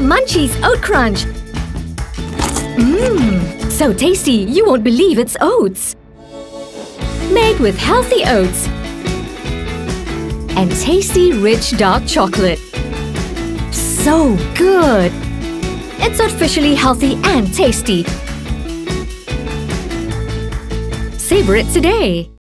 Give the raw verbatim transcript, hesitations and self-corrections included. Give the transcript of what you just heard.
Munchys Oat Krunch! Mmm, so tasty you won't believe it's oats! Made with healthy oats and tasty rich dark chocolate. So good! It's officially healthy and tasty. Savor it today!